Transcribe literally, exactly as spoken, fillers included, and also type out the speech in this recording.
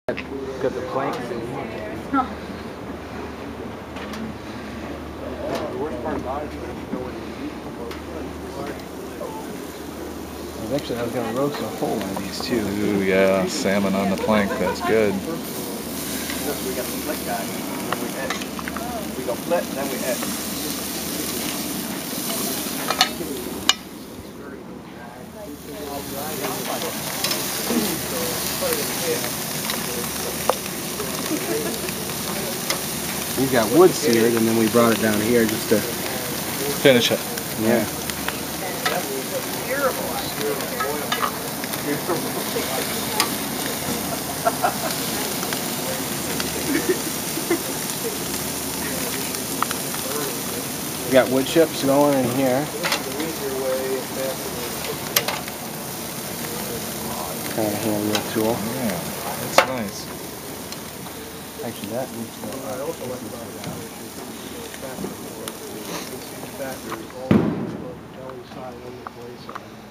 Got the planks in here. No. The worst part about it is when you go in and eat. Actually, I was going to roast a whole one of these too. Ooh, yeah, salmon on the plank, that's good. We got the flick guy, and then we edge. We go flit, then we edge. We got wood seared, and then we brought it down here just to Finish it. yeah. We got wood chips going in here. Kind of a hand wheel tool. Yeah, that's nice. Actually, that needs to go I up. also like about that issue, factory all belly side on the place.